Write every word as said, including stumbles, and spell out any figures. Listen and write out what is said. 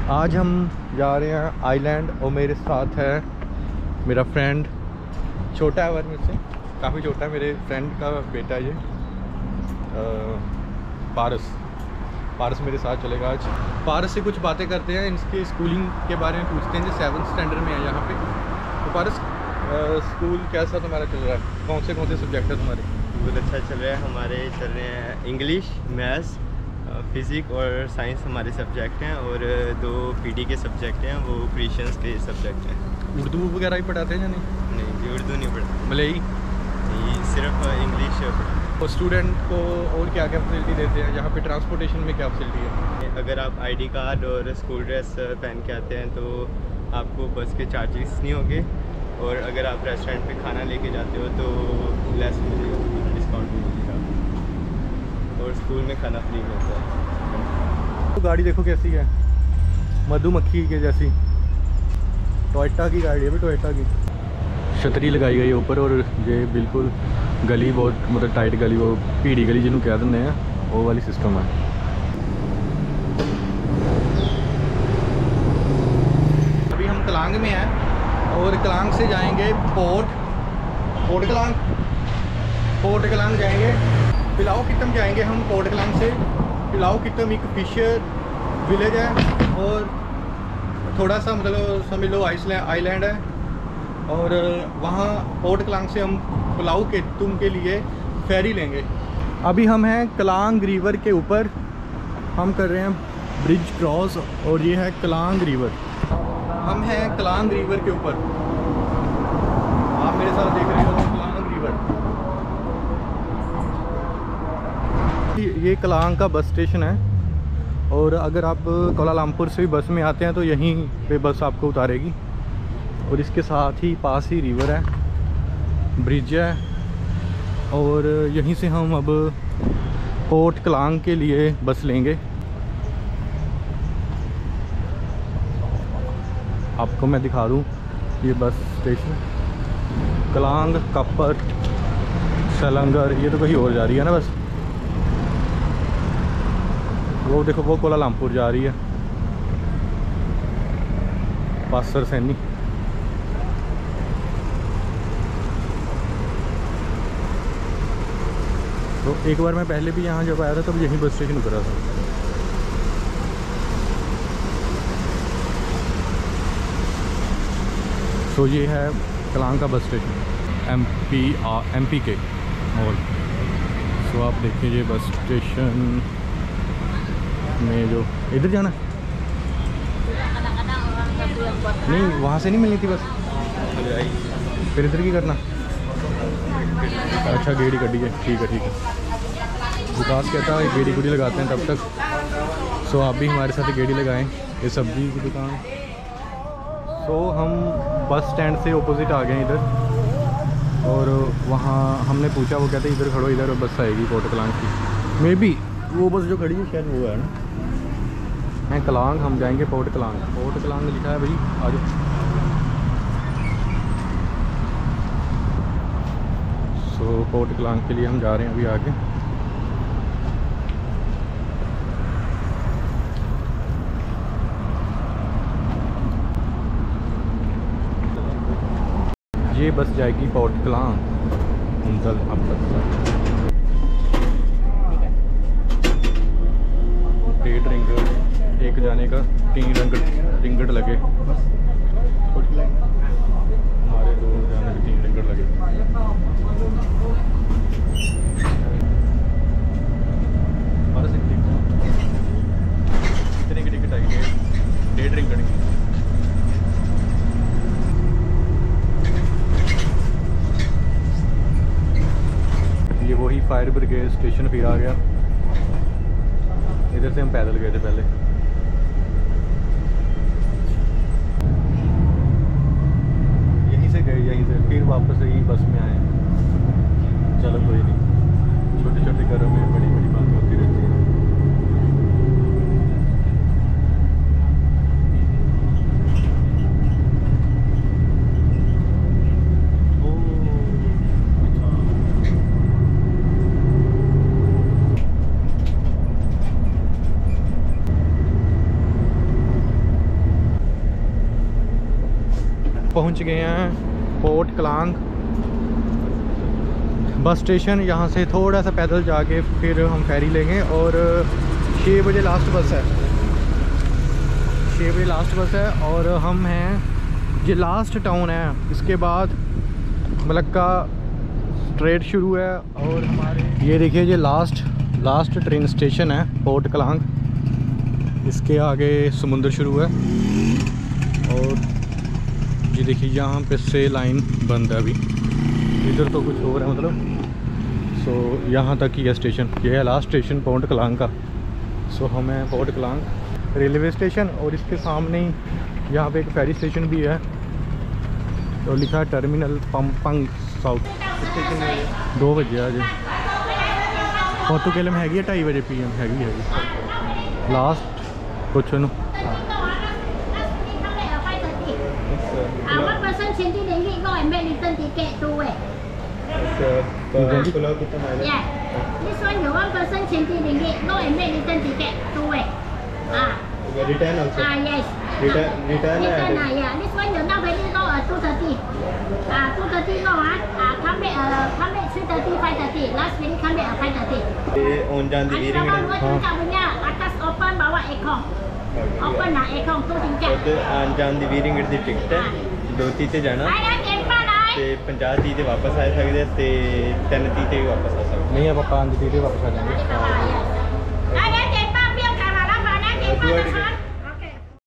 आज हम जा रहे हैं आइलैंड और मेरे साथ है मेरा फ्रेंड, छोटा है मेरे से, काफ़ी छोटा है, मेरे फ्रेंड का बेटा है ये, आ, पारस पारस मेरे साथ चलेगा आज। पारस से कुछ बातें करते हैं, इसके स्कूलिंग के बारे में पूछते हैं जो सेवन्थ स्टैंडर्ड में है यहाँ पे। तो पारस, स्कूल कैसा तुम्हारा चल रहा है? कौन से कौन से सब्जेक्ट है तुम्हारे? बहुत अच्छा चल रहा है। हमारे चल रहे हैं इंग्लिश, मैथ्स, फिज़िक्स और साइंस हमारे सब्जेक्ट हैं, और दो पीटी के सब्जेक्ट हैं, वो क्रिश्चियंस के सब्जेक्ट हैं। उर्दू वगैरह ही पढ़ाते हैं या नहीं? नहीं जी, उर्दू नहीं पढ़ाते, मलई, सिर्फ इंग्लिश पढ़ाते। और स्टूडेंट को और क्या क्या फैसिलिटी देते हैं यहाँ पे? ट्रांसपोर्टेशन में क्या फैसिलिटी है? अगर आप आईडी कार्ड और स्कूल ड्रेस पहन के आते हैं तो आपको बस के चार्जेस नहीं होंगे, और अगर आप रेस्टोरेंट पे खाना लेके जाते हो तो लेस मिलेगा, डिस्काउंट भी मिलेगा, और स्कूल में खाना फ्री मिलता है। तो गाड़ी देखो कैसी है, मधुमक्खी के जैसी, टोयोटा की गाड़ी है भी, टोयोटा की। छतरी लगाई गई है ऊपर, और ये बिल्कुल गली बहुत मतलब टाइट गली, वो भीड़ी गली जिन्होंने कह देते हैं, वो वाली सिस्टम है। अभी हम कलांग में हैं और कलांग से जाएंगे port port Kallang port Kallang जाएंगे। पिलाओ कितम जाएंगे हम पोर्ट कलांग से। पिलाओ कितम एक फिशर विलेज है, और थोड़ा सा मतलब समझ लो आइलैंड है, और वहाँ पोर्ट कलांग से हम पुलाव के तुम के लिए फेरी लेंगे। अभी हम हैं कलांग रिवर के ऊपर, हम कर रहे हैं ब्रिज क्रॉस, और ये है कलांग रिवर। हम हैं कलांग रिवर के ऊपर, आप मेरे साथ देख रहे हो कलांग रिवर। ये कलांग का बस स्टेशन है, और अगर आप कोलालमपुर से भी बस में आते हैं तो यहीं पे बस आपको उतारेगी, और इसके साथ ही पास ही रिवर है, ब्रिज है, और यहीं से हम अब पोर्ट कलांग के लिए बस लेंगे। आपको मैं दिखा दूं ये बस स्टेशन, कलांग, कपर, सलंगर, ये तो कहीं और जा रही है ना बस। वो देखो वो कोलालमपुर जा रही है, पासर सैनी। तो एक बार मैं पहले भी यहाँ जब आया था तब यहीं बस स्टेशन उतरा था। तो ये है कलांग का bus station, M P M P के मॉल। सो आप देखिए ये बस स्टेशन में जो इधर जाना नहीं, वहाँ से नहीं मिलनी थी बस, फिर इधर की करना। अच्छा गेड़ी कटी है, ठीक है ठीक है। विकास कहता है गेड़ी गुड़ी लगाते हैं तब तक। सो आप भी हमारे साथ गेड़ी लगाएं, ये सब्जी की दुकान। सो हम बस स्टैंड से ऑपोजिट आ गए इधर, और वहाँ हमने पूछा, वो कहते इधर खड़ो, इधर बस आएगी पोर्ट कलांग की। मे बी वो बस जो खड़ी है शायद वो है ना, मैं कलांग, हम जाएंगे पोर्ट कलांग। पोर्ट कलांग लिखा है भाई, आ जाओ। सो पोर्ट कलांग के लिए हम जा रहे हैं अभी आगे। ये बस जाएगी पोर्ट कलांग उनतल अब तक। डेढ़ रिंगट एक जाने का, तीन रिंगट रिंगट लगे हमारे, दो जाने के तीन रिंगट लगे। कितने की टिकट आई है? डेढ़ रिंगट की। ये वही फायर ब्रिगेड स्टेशन फिर आ गया। इधर से हम पैदल गए थे पहले। यहीं से गए, यहीं से फिर वापस यही बस में आए। चलो कोई नहीं, छोटे छोटे घरों में बड़ी बड़ी बातें होती रहती हैं। पहुंच गए हैं पोर्ट कलांग बस स्टेशन। यहाँ से थोड़ा सा पैदल जाके फिर हम फेरी लेंगे और छः बजे लास्ट बस है, छः बजे लास्ट बस है। और हम हैं, ये लास्ट टाउन है, इसके बाद मलक्का स्ट्रेट शुरू है। और हमारे ये देखिए ये लास्ट लास्ट ट्रेन स्टेशन है पोर्ट कलांग, इसके आगे समुंदर शुरू है। और ये देखिए यहाँ पे से लाइन बंद है अभी, इधर तो कुछ और है मतलब। सो यहाँ तक ही है स्टेशन, ये है लास्ट स्टेशन पोर्ट कलांग का। सो हमें पोर्ट कलांग रेलवे स्टेशन और इसके सामने ही यहाँ पे एक फेरी स्टेशन भी है, तो लिखा है टर्मिनल पंपंग साउथ। दो बजे आज पोर्तुगल में हैगी ढाई बजे पी एम हैगी हैगी लास्ट कुछ नु। पुलाव कितना मायने? This one you one person twenty ringgit, no and make return ticket two way. Ah. Return also. Ah yes. Return return Return ah yeah. This one you now very go uh, two thirty. Ah two thirty no ah. Ah come back uh come back three thirty five thirty. Last very come back uh, five thirty. ये on जान दी ring Ada orang tu tak punya atas open bawa aircon. Open lah aircon tu tingkat. तो on जान दी ring दी ticket है दो तीन ते जाना Ada tempat lah. ते पचास तीह ते वापस आ सकते ते तीन तीह ते भी वापस आ सकते। नहीं अब पाँच तीन वापस आ जाएंगे। Ada tempat biar kamera mana tempat.